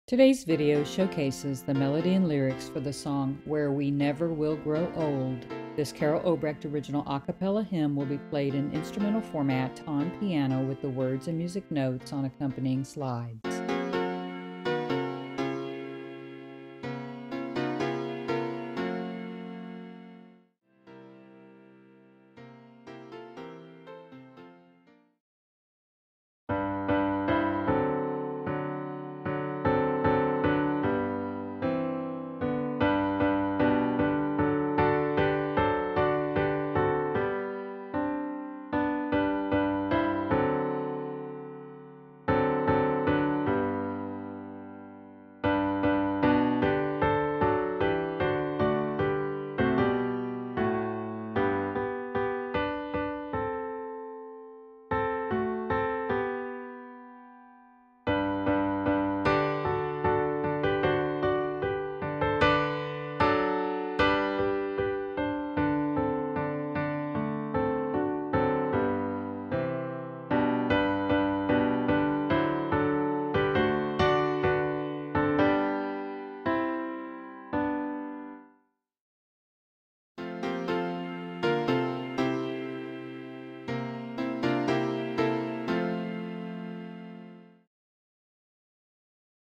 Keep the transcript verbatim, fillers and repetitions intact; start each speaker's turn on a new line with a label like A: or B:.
A: Today's video showcases the melody and lyrics for the song Where We Never Will Grow Old. This Carole Obrecht original a cappella hymn will be played in instrumental format on piano with the words and music notes on accompanying slides.